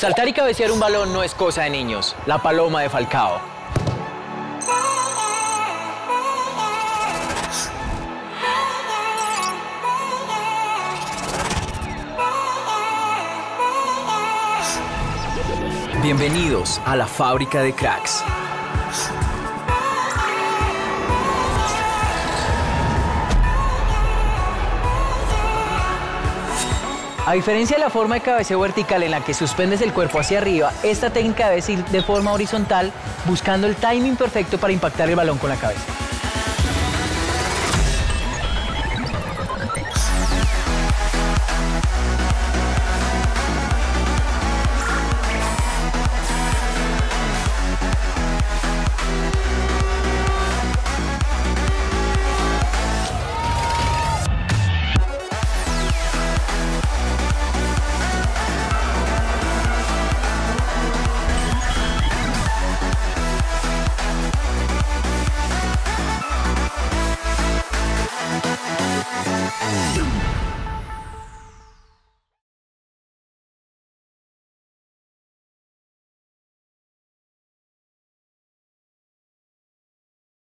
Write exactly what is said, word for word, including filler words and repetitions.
Saltar y cabecear un balón no es cosa de niños. La paloma de Falcao. Bienvenidos a la fábrica de cracks. A diferencia de la forma de cabeceo vertical en la que suspendes el cuerpo hacia arriba, esta técnica debe ir de forma horizontal, buscando el timing perfecto para impactar el balón con la cabeza.